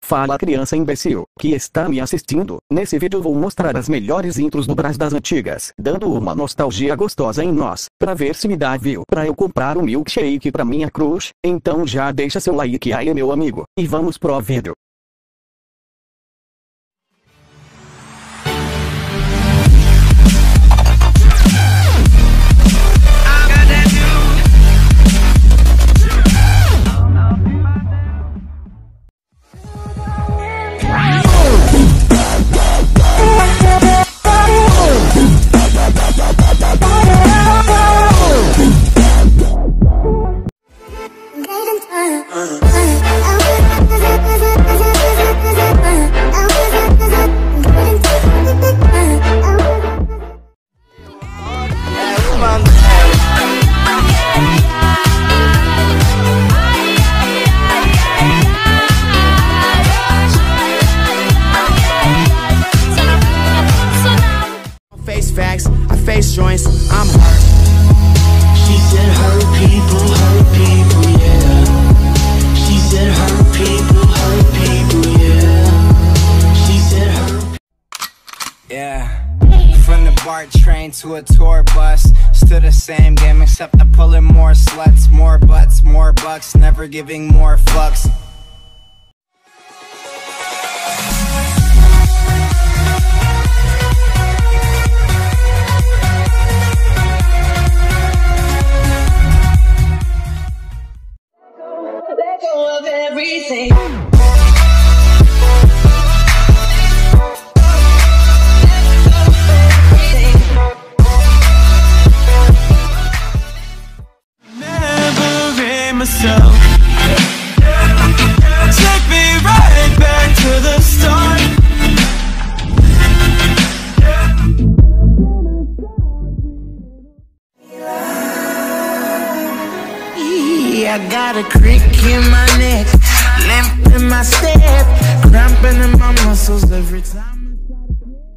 Fala, criança imbecil, que está me assistindo. Nesse vídeo vou mostrar as melhores intros do Brás das antigas, dando uma nostalgia gostosa em nós, pra ver se me dá view pra eu comprar um milkshake pra minha crush. Então já deixa seu like aí, meu amigo, e vamos pro vídeo. Facts, I face joints, I'm hurt. She said hurt people, yeah. She said hurt people, yeah. She said hurt. Yeah. From the BART train to a tour bus, still the same game except I'm pulling more sluts, more butts, more bucks, never giving more fucks. Let go of everything. Never in myself. Take me right back to the start. I got a crick in my neck, limp in my step, cramping in my muscles every time I try to